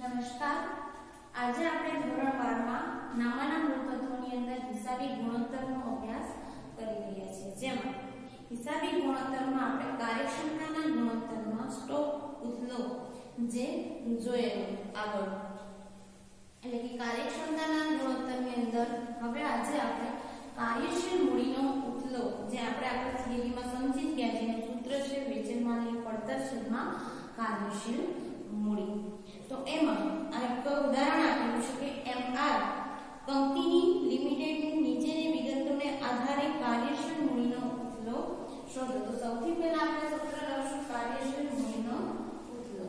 નમસ્કાર, આજે આપણે ધોરણ 12 માં નામાના મૂળ તત્વોની અંદર હિસાબી ગુણોત્તરનો અભ્યાસ કરી રહ્યા છીએ। જેમાં હિસાબી ગુણોત્તરમાં આપણે કાર્યક્ષમતાના ગુણોત્તરમાં સ્ટોક ઉથલો જે જોયેલું આગળ, એટલે કે કાર્યક્ષમતાના ગુણોત્તરની અંદર હવે આજે આપણે કાર્યશીલ મૂડીનો ઉથલો જે આપણે આપણા થિયરીમાં સમજી ગયા જેનું સૂત્ર છે વેચાણમાલની પડતર છેદમાં કાર્યશીલ મૂડી। તો એમાં આ એક ઉદાહરણ આપેલું છે કે MR કંપની લિમિટેડની નીચેની વિગતોને આધારે કાર્યશીલ મૂડીનો ઉથલો શોધો। તો સૌથી પહેલા આપણે સૂત્ર લખશું કાર્યશીલ મૂડીનો ઉથલો।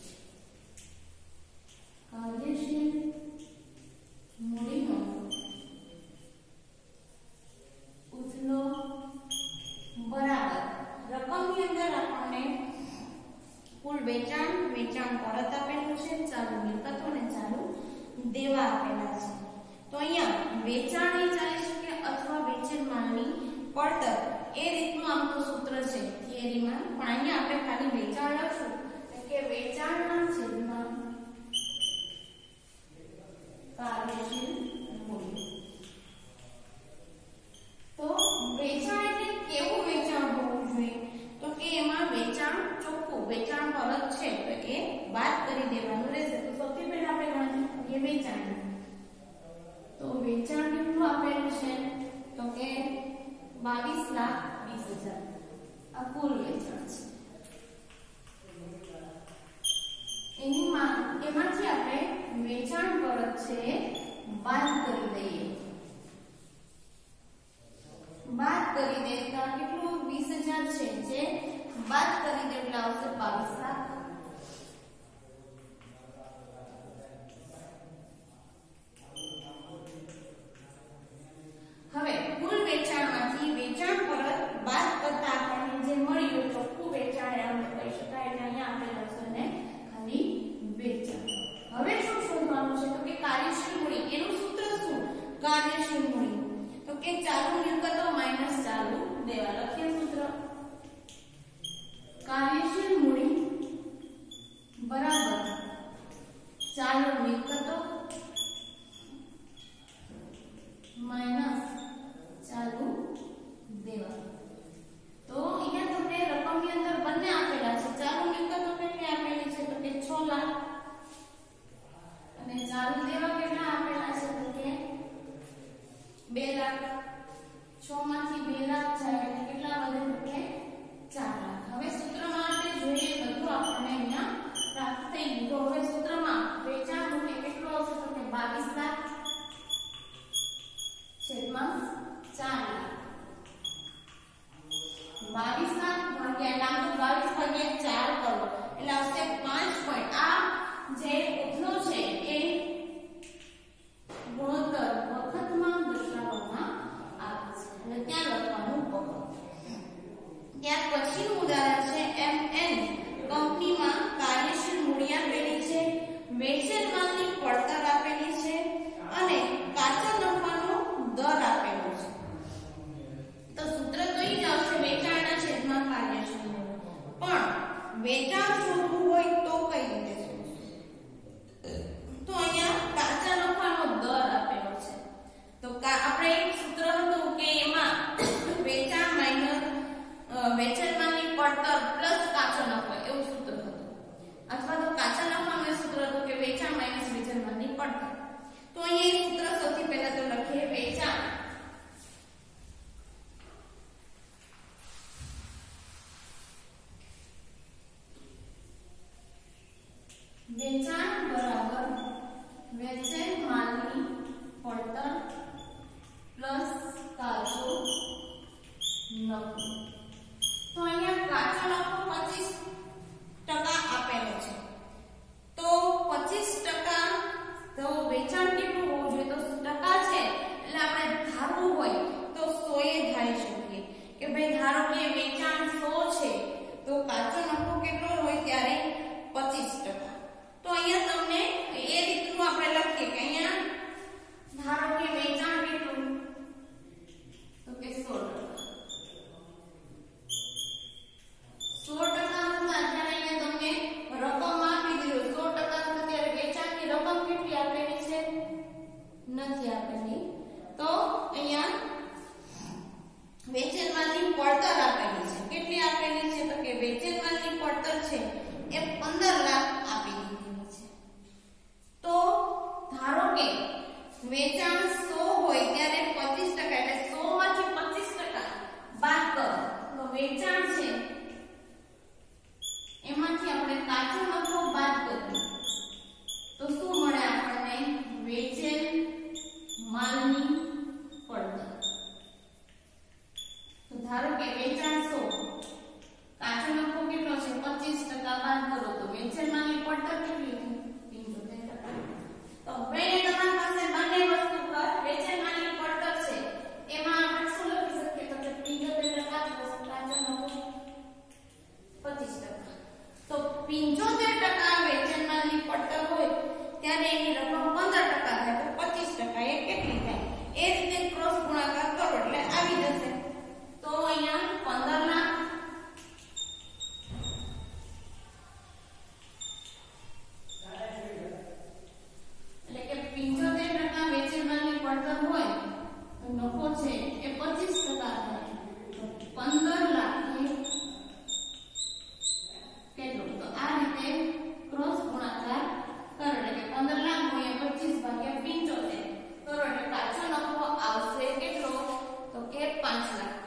કાર્યશીલ મૂડીનો ઉથલો બરાબર રકમની અંદર આપણને કુલ વેચાણ પરત આપેલું છે, ચાલુ મિલકતો અને ચાલુ દેવા આપેલા છે। તો અહીંયા વેચાણ એ ચાલી શકે અથવા વેચેલ માલની પડતર એ રીતનું આમ તો સૂત્ર છે થિયરીમાં, પણ અહીંયા આપણે ખાલી વેચાણ લખશું કે વેચાણના છેદમાં કાર્યશીલ મૂડી। તો વેચાણ એટલે કેવું વેચાણ હોવું જોઈએ? તો કે એમાં વેચાણ ચોખ્ખું વેચાણ પરત છે તો એ બાદ કરી દેવાનું રહેશે। તો સૌથી પહેલા આપણે ગણતરી કરીએ વેચાણ। તો વેચાણ કેટલું આપેલું છે? તો કે 22,20,000 આ કુલ વેચાણ છે। એમાંથી આપણે વેચાણ પરત છે બાદ કરી દઈએ। બાદ કરી દે તો કેટલું 20,000 છે જે બાદ કરી દે એટલે આવશે 22,00,000। હવે કુલ વેચાણમાંથી વેચાણ પરત બાદ કરતા આપણને જે મળ્યું ચોખ્ખું વેચાણ એમ કહી શકાય, એટલે અહીંયા આપણે લખશું ને ખાલી વેચાણ। હવે શું શોધવાનું છે? તો કે કાર્યશીલ મૂડી, એનું સૂત્ર શું? કાર્યશીલ મૂડી તો કે ચાલુ મિલકતો માઈનસ ચાલુ દેવા। લખીએ સૂત્ર કાર્યશીલ મૂડી બરાબર ચાલુ મિલકતો માઈનસ ચાલુ દેવા। તો અહીંયા તમને રકમની અંદર બંને આપેલા છે, ચાલુ મિલકતો કેટલી આપેલી છે? તો કે 6 લાખ અને ચાલુ દેવા કેટલા આપેલા છે? તો કે 2 લાખ। 6 માંથી 2 લાખ જાય એટલે કેટલા વધે? તો કે 4 લાખ। હવે સૂત્રમાં આપણે જોઈએ બધું આપણને અહીંયા પ્રાપ્ત થઈ ગયું। તો હવે સૂત્રમાં વેચાણ મૂલ્ય કેટલું આવશે? તો કે 22,00,000 છેદમાં 4 લાખ। 22,00,000 ભાગ્યા નામ તો 22 ભાગ્યા 4 કરો એટલે આવશે 5 પોઈન્ટ। આ જે ઉથલો છે એ ગુણોત્તર વખતમાં દર્શાવવામાં આવે છે એટલે ત્યાં લખવાનું વખત। ત્યાર પછીનું ઉદાહરણ છે MN કંપનીમાં કાર્યશીલ મૂડી આપેલી છે, વેચેલ માલની પડતર આપેલી છે અને કાચા નફાનો દર આપેલો છે। તો સૂત્ર તો ઈ જ આવશે વેચાણના છેદમાં કાર્યશીલ મૂડી, પણ વેચાણ શોધવું હોય તો કઈ રીતે શોધશું? તો અહીંયા કાચા નફાનો દર આપેલો છે। તો આપણે એક સૂત્ર હતું કે એમાં વેચાણ માઈનસ વેચેલ માલની પડતર પ્લસ કાચો નફો એવું સૂત્ર હતું, અથવા તો કાચા નફાનું સૂત્ર હતું કે વેચાણ માઈનસ વેચેલ માલની પડતર। તો અહીંયા સૂત્ર સૌથી પહેલા તો લખીએ વેચાણ બરાબર વેચેલ માલની પડતર પ્લસ કાચો નફો। તો ધારો કે વેચાણ 100, કાચો નફો કેટલો છે 25% બાદ કરો તો વેચાણમાંની પડતર કેટલી છે 75%. તો હવે તમારી પાસે બંને વસ્તુ પર વેચાણમાંની પડતર છે, એમાં આપણે શું લખી શકીએ તો કે 75% કાચો નફો 25%. તો 75% વેચાણમાંની પડતર હોય ત્યારે એની રકમ 15% થાય તો 25% એ કેટલી થાય એ રીતે ક્રોસ ગુણાકાર કરો એટલે આવી જશે. તો અહીંયા 15 લાખ એટલે કે 75% વેચાણમાંની પડતર હોય તો નફો છે એ 25% થાય. 15 લાખ કેટલો તો આ રીતે ક્રોસ ગુણાકાર કરો એટલે કે 15 લાખ ગુણ્યા 25 ભાગ્યા 75 કરો એટલે કાચો નફો આવશે કેટલો તો કે 5 લાખ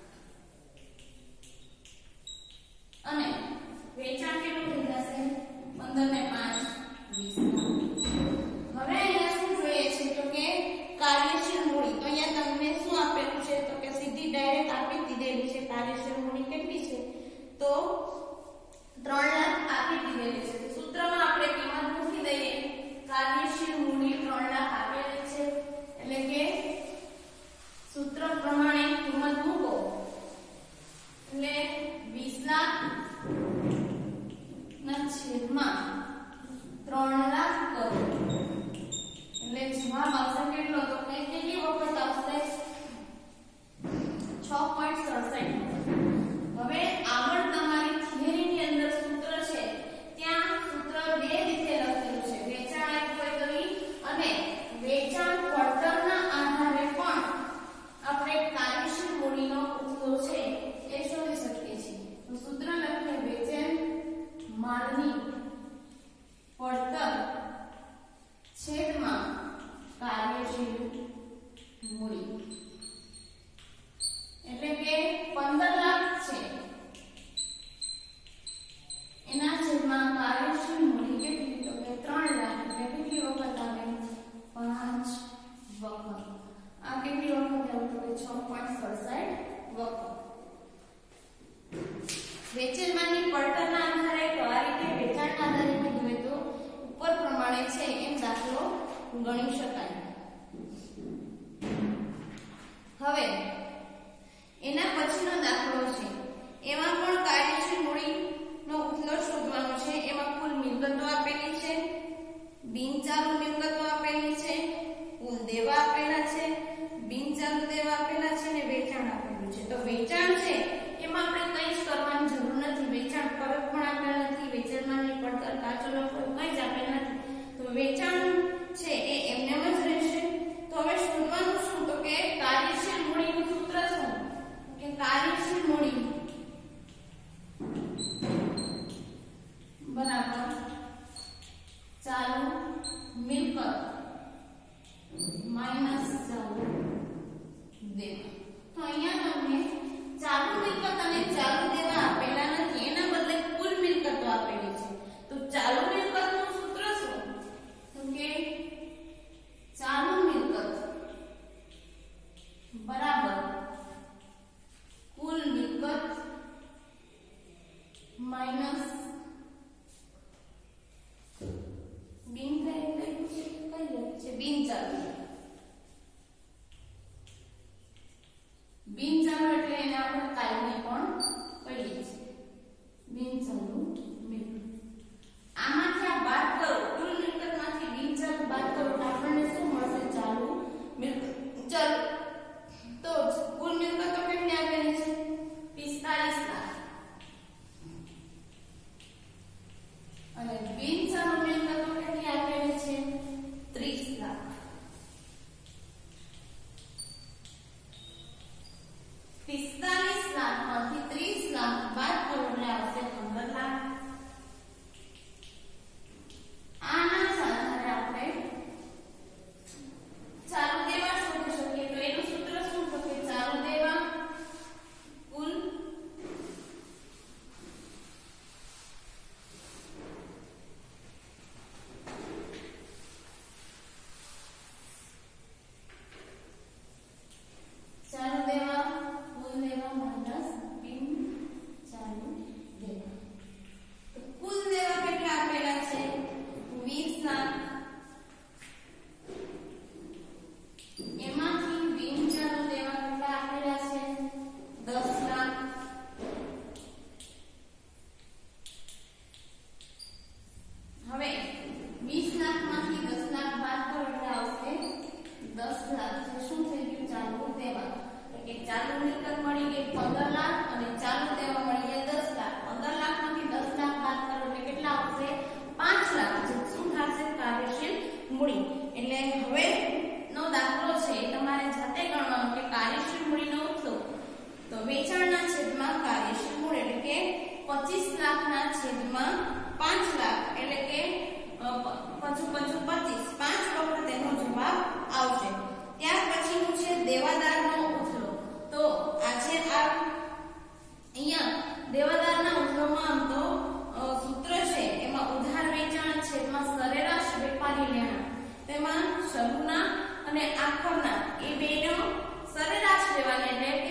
અને વેચાણ કેટલું થઈ જશે 15 ને 5 20 લાખ. હવે અહીંયા શું જોઈએ છે તો કે કાર્યશીલ મૂડી. તો અહીંયા તમને શું આપેલું છે તો કે સીધી ડાયરેક્ટ આપી દીધેલી છે. કાર્યશીલ મૂડી કેટલી છે તો 3 લાખ આપી દીધેલી છે. સૂત્રમાં આપણે કિંમત મૂકી દઈએ. કાર્યશીલ મૂડી 3 લાખ આપેલી છે એટલે કે સૂત્ર પ્રમાણે કિંમત મૂકો એટલે 20 લાખ ના છેદમાં 3 લાખ કરો એટલે જવાબ આવશે કેટલો તો કે કેટલી વખત આવશે 6.67. હવે આગળ તમારી થિયરીની અંદર સૂત્ર છે ત્યાં સૂત્ર બે રીતે લખેલું છે. વેચાણ આપ્યું હોય તો અને વેચાણ પડતરના આધારે પણ આપણે કાર્યશીલ મૂડીનો ઉકેલ છે એ શોધી શકીએ છીએ. તો સૂત્ર લખીએ વેચાણ માલની પડતર છેદમાં કાર્યશીલ મૂડી એટલે કે 15 લાખ છે એના છેદમાં કાર્યશીલ મૂડી કેટલી તો કે 3 લાખ એટલે કેટલી વખત આવે 5 વખત. આ કેટલી વખત આવે તો કે 6.67 વખત. વેચાણમાંની પડતરના આધારે તો આ રીતે વેચાણના આધારે કીધું હોય તો ઉપર પ્રમાણે છે એમ દાખલો ગણી શકાય. હવે એના પછીનો દાખલો છે એમાં પણ કાર્યશીલ મૂડીનો ઉકેલ શોધવાનો છે. એમાં કુલ મિલકતો આપેલી છે, બિનચાલુ મિલકતો આપેલી છે, કુલ દેવા આપેલા છે, બિનચાલુ દેવા આપેલા છે અને વેચાણ આપેલું છે. તો વેચાણ છે એમાં આપણે કંઈ જ કરવાની જરૂર નથી. વેચાણ પરત પણ આપેલ નથી, વેચાણમાંની પડતર કાચો નફો કંઈ જ આપેલ નથી. તો વેચાણ છે એ એમનેમ જ રહેશે. તો હવે શોધવાનું શું તો કે કાર્યશીલ મૂડીનું સૂત્ર શું કે કાર્યશીલ મૂડી બરાબર ચાલુ મિલકત માઈનસ ચાલુ દેવા. તો અહીંયા તમને ચાલુ મિલકત અને ચાલુ દેવા આપેલા નથી, એના બદલે કુલ મિલકતો આપેલી છે. તો ચાલુ મિલકતનું સૂત્ર શું તો કે ચાલુ મિલકત બરાબર કુલ મિલકત માઈનસ બિનચાલુ. બિનચાલુ એટલે એને આપણે કાયમી પણ કહીએ છીએ બિનચાલુ મિલકત. આમાંથી આ બાદ કરો, કુલ મિલકતમાંથી બિનચાલુ બાદ કરો તો આપણને શું મળશે ચાલુ મિલકત. ચાલો તો કુલ મિલકતો કેટલી આપેલી છે 45 લાખ અને બિનચાલુ મિલકતો કેટલી આપેલી છે 30 લાખ. 45 લાખમાંથી 30 લાખ બાદ કરો એટલે આવશે 15 લાખ. આના આધારે આપણે ચાલુ દેવા શોધી શકીએ. તો એનું સૂત્ર શું થશે ચાલુ દેવા કુલ ચાલુ દેવા કુલ દેવા માઈનસ બિન ચાલુ દેવા. તો કુલ દેવા કેટલા આપેલા છે? 20 લાખ. એમાંથી બિન ચાલુ દેવા કેટલા આપેલા છે? 10 લાખ. હવે 20 લાખમાંથી 10 લાખ બાદ કરો એટલે આવશે 10 લાખ. જે શું થઈ ગયું? ચાલુ દેવા. એટલે કે ચાલુ મિલકત મળી ગઈ 15 લાખ અને ચાલુ દેવા મળી ગયા 10 લાખ. 15 લાખમાંથી 10 લાખ બાદ કરો એટલે કેટલા આવશે? 5 લાખ. જે શું થશે? કાર્યશીલ મૂડી. એટલે હવે નો દાખલો છે તમારે જાતે ગણવાનો કે કાર્યશીલ મૂડીનો ઉથલો તો વેચાણના છેદમાં કાર્યશીલ મૂડી એટલે કે 25 લાખના છેદમાં 5 લાખ એટલે કે 25 5 વખત એનો જવાબ આવશે. ત્યાર પછીનું છે દેવાદારનો ઉથલો. તો આજે આ અહીંયા દેવાદારના ઉથલોમાં આમ તો સૂત્ર છે એમાં ઉધાર વેચાણ છેદમાં સરેરાશ વેપારી લેણા. તેમાં શરૂના અને આખરના એ બેનો સરેરાશ લેવાની એટલે કે